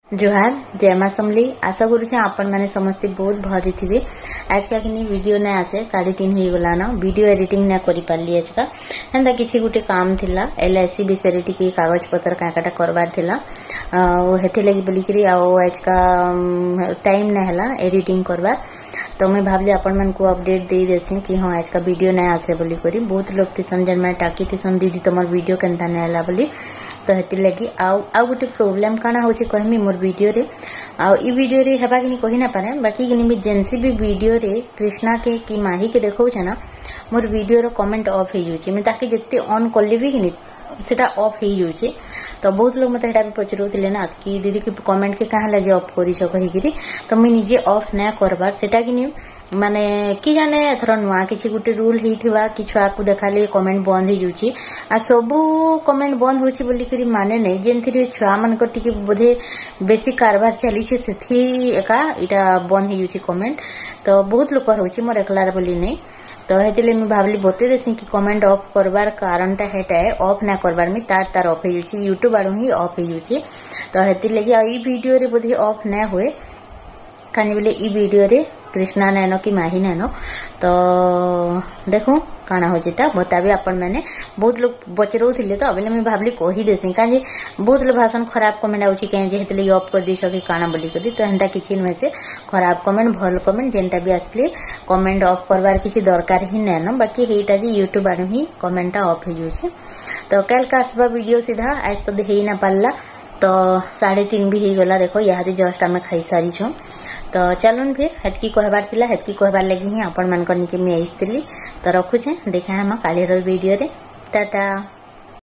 जोहार जय मां समली आशा करुचे आपण माने समस्ते बहुत भरी थिबे। आज का किनी वीडियो ने आसे 3:30 हो गला ना वीडियो एडिटिंग ना करि पारली। आज का हंदा किछि गुटे काम थिला एलआईसी विषय टिके कागज पत्र काकाटा करबार थिला ओ हेथे लागि बोली करी आज का टाइम ना हला एडिटिंग करबार। तो मैं भाबली आपण मन को अपडेट दे देसी कि हां आज का वीडियो ना आसे बोली करी। बहुत लोग थिसन जन मैं टाकी थिसन दीदी तमर वीडियो केनता ना हला बोली। तो हेति लगी आउ गोटे प्रोब्लेम काना होची कहमी मोर वीडियो रे ई वीडियो रे हेबा कि कहि ना पारे बाकी कि जेनसी भी वीडियो रे कृष्णा के कि माही के देखौ छ ना मोर वीडियो रो कमेंट ऑफ हे जुची मैं ताके जत्ते ऑन करले भी कि सेटा ऑफ हे जुची। तो बहुत लोग मते हेटा भी पचरोतिले ना कि दीदी के कमेंट के कहा लजे ऑफ करी छ कहि गिरी। तो मैं निजे ऑफ ना करबार सेटा कि माने कि जाने एथर नुआ किछि गुटे रूल हेथिबा कि छुआ को देखाले कमेंट बंद हे जुची आ सबु कमेंट बंद होची बोली करी माने नै जेनथि छुआ मन को टिके बोधे बेसी कारबार चली छे सेथि एका इटा बंद हे जुची कमेंट। तो बहुत लोक होची मोर एकलार बोली नै। तो हेतिले मैं भाबली बते देसी कि कमेंट ऑफ करबार कारणटा हेटा है ऑफ ना करबार में तार ऑफ हे जुची यूट्यूब आडू ही ऑफ हे जुची। तो हेति लगी ई वीडियो रे बोधे ऑफ ना होए काने बोले ई वीडियो रे कृष्णा नैनो कि माही नैनो। तो देखो काना हो जेटा बताबे आपण माने बहुत लोग बचरो थिले। तो अबले मैं भाबली कहि देसी काजे बहुत लोग भाषण खराब कमेंट आउची के जे हेतले ऑफ कर दिसो कि काना बोली करी। तो हंदा किछि न से खराब कमेंट भल कमेंट जेनटा भी आसले कमेंट ऑफ करबार किछि दरकार ही नैनो बाकी हेटा जे यूट्यूब आडू ही कमेंटा ऑफ हे जुछि। तो कल का आसबा वीडियो सीधा आज तो देहि ना पाला। तो 3:30 भी हो गला देखो यहाँ जस्ट आम खाई सारी छो। तो चलून फिर हेतकी कहबार थिला हेतकी कहबार लगी ही आपण मान निके मैं आइसली। तो रखुछे देखा हम कालीर वीडियो रे टाटा।